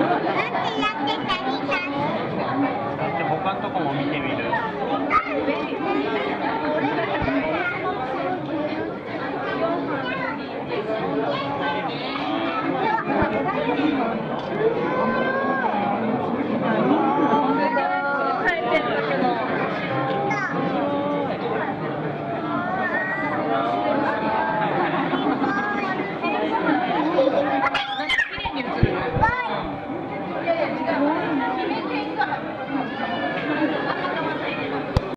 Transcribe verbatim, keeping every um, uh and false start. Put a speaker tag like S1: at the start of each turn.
S1: で他のとこも見てみる。
S2: Thank you.